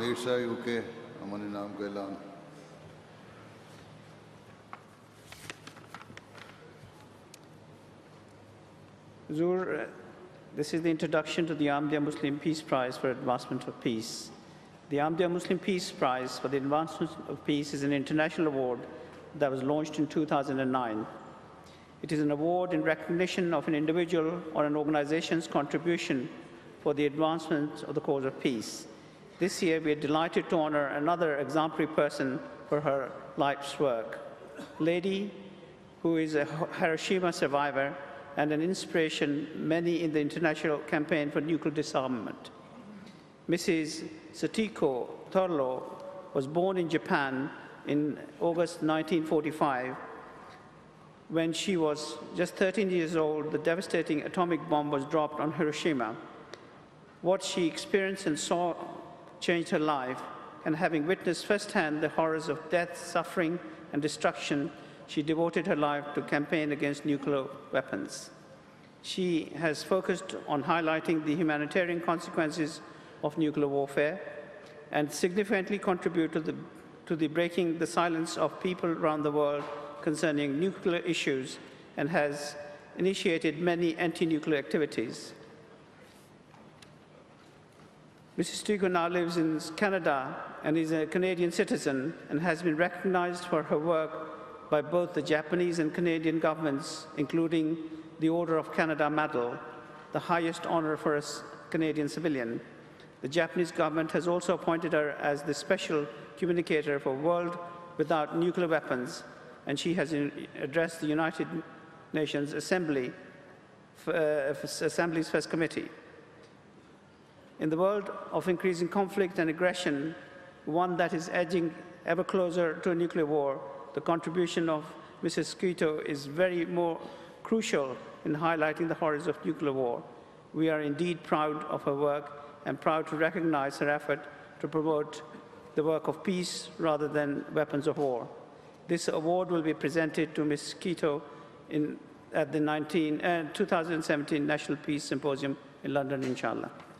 Mirza UK Aman Inam ka ऐलान। Huzur, this is the introduction to the Ahmadiyya Muslim Peace Prize for Advancement of Peace. The Ahmadiyya Muslim Peace Prize for the Advancement of Peace is an international award that was launched in 2009. It is an award in recognition of an individual or an organization's contribution for the advancement of the cause of peace. This year, we are delighted to honor another exemplary person for her life's work, a lady who is a Hiroshima survivor and an inspiration many in the international campaign for nuclear disarmament. Mrs. Satiko Thurlow was born in Japan in August 1945. When she was just 13 years old, the devastating atomic bomb was dropped on Hiroshima. What she experienced and saw changed her life, and having witnessed firsthand the horrors of death, suffering, and destruction, she devoted her life to campaign against nuclear weapons. She has focused on highlighting the humanitarian consequences of nuclear warfare and significantly contribute to the breaking the silence of people around the world concerning nuclear issues, and has initiated many anti-nuclear activities. Mrs. Stigo now lives in Canada and is a Canadian citizen and has been recognized for her work by both the Japanese and Canadian governments, including the Order of Canada Medal, the highest honor for a Canadian civilian. The Japanese government has also appointed her as the special communicator for World Without Nuclear Weapons, and she has addressed the United Nations Assembly's First Committee. In the world of increasing conflict and aggression, one that is edging ever closer to a nuclear war, the contribution of Mrs. Skito is very more crucial in highlighting the horrors of nuclear war. We are indeed proud of her work and proud to recognize her effort to promote the work of peace rather than weapons of war. This award will be presented to Ms. Skito at the 2017 National Peace Symposium in London, inshallah.